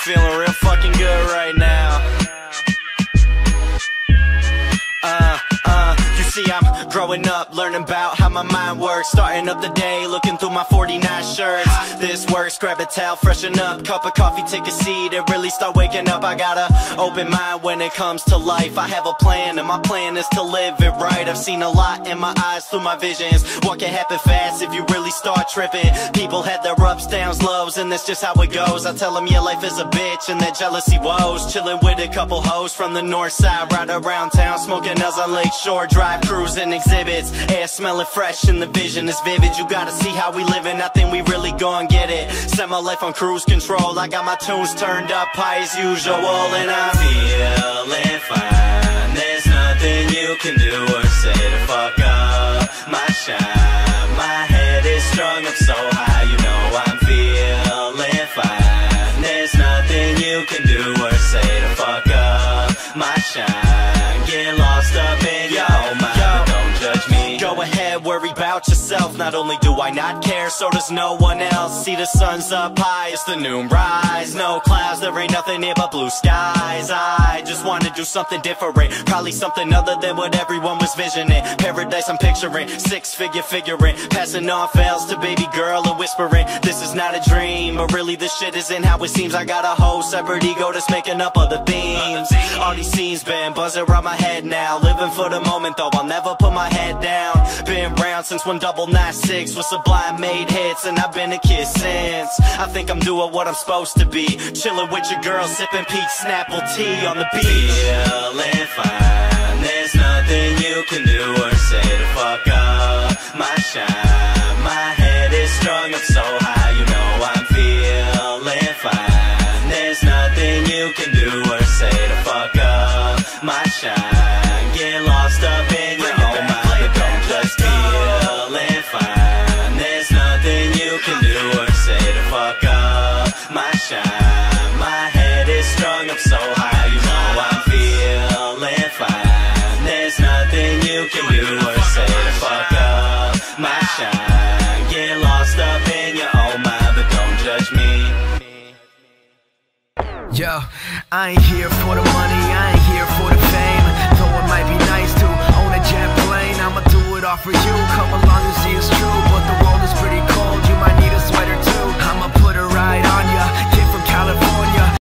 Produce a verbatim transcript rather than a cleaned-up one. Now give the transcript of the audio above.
feeling real fucking good right now. Uh, uh, you see I'm growing up, learning about how my mind works. Starting up the day, looking through my forty-nine shirts. This works, grab a towel, freshen up. Cup of coffee, take a seat, and really start waking up. I got a open mind when it comes to life. I have a plan, and my plan is to live it right. I've seen a lot in my eyes through my visions. What can happen fast if you really start tripping? People had their ups, downs, lows, and that's just how it goes. I tell them, yeah, life is a bitch, and that jealousy woes. Chilling with a couple hoes from the north side, right around town, smoking L's on Lake Shore Drive, cruising exhibits, air smelling fresh and the vision is vivid. You gotta see how we living, I think we really gon' get it. Set my life on cruise control, I got my tunes turned up high as usual, and I'm feeling fine. There's nothing you can do or say to fuck up my shine. My head is strung up so high, you know I'm feeling fine. There's nothing you can do or say to fuck up my shine. Get lost up in your own mind, but don't judge me. Go ahead, worry about yourself. Not only do I not care, so does no one else. See the sun's up high, it's the noon rise. No clouds, there ain't nothing here but blue skies. I just wanna do something different, probably something other than what everyone was visioning. Paradise I'm picturing, six figure figuring, passing on fails to baby girl and whispering, this is not a dream, but really this shit isn't how it seems. I got a whole separate ego that's making up other themes. All these scenes been buzzing around my head now. Living for the moment though, I'll never put my head down. Been around since one double nine six with Sublime made hits, and I've been a kid since. I think I'm doing what I'm supposed to be, chilling with your girl, sipping peach Snapple tea on the beach. Feeling fine, there's nothing you can do or say to fuck up my shine. My head is strung up so high, you know I'm feeling fine. There's nothing you can do or say to fuck up my shine. Get lost up in your own mind, but don't just feeling fine. There's nothing you can do or say to fuck up my shine. My head is strung up so high, you know I'm feeling fine. There's nothing you can do or say to fuck up my shine. Get lost up in your own mind, but don't judge me. Yo, I ain't here for the money, I ain't here for the fame. Though it might be nice to own a jet plane, I'ma do it all for you. Come along and see it's true, but the world is pretty cold. You